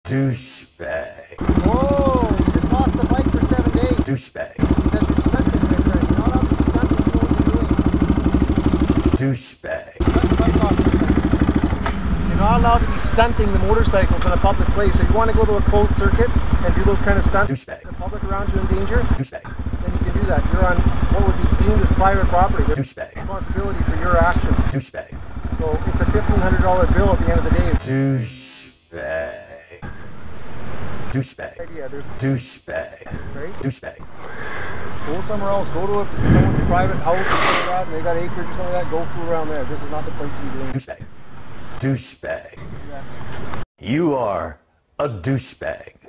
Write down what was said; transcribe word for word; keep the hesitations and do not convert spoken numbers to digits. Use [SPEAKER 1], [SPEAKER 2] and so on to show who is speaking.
[SPEAKER 1] Douchebag.
[SPEAKER 2] Whoa, you just lost the bike for seven days.
[SPEAKER 1] Douchebag.
[SPEAKER 2] Because you're stunting, my friend. You're not allowed to be stunting. You know what you're doing.
[SPEAKER 1] Douchebag.
[SPEAKER 2] Shut the bike off for a second. You're not allowed to be stunting the motorcycles in a public place. So you want to go to a closed circuit and do those kind of stunts?
[SPEAKER 1] Douchebag.
[SPEAKER 2] The public around you in danger?
[SPEAKER 1] Douchebag.
[SPEAKER 2] Then you can do that. You're on what would be deemed as private property. There's
[SPEAKER 1] Douchebag.
[SPEAKER 2] responsibility for your actions.
[SPEAKER 1] Douchebag.
[SPEAKER 2] So it's a fifteen hundred dollar bill at the end of the day.
[SPEAKER 1] Douchebag. Douchebag.
[SPEAKER 2] Idea. There's
[SPEAKER 1] Douchebag.
[SPEAKER 2] right?
[SPEAKER 1] Douchebag.
[SPEAKER 2] Go somewhere else. Go to a, someone's private house or something like that, and they got acreage or something like that. Go fool around there. This is not the place to be doing it.
[SPEAKER 1] Douchebag. Douchebag.
[SPEAKER 2] Yeah.
[SPEAKER 1] You are a douchebag.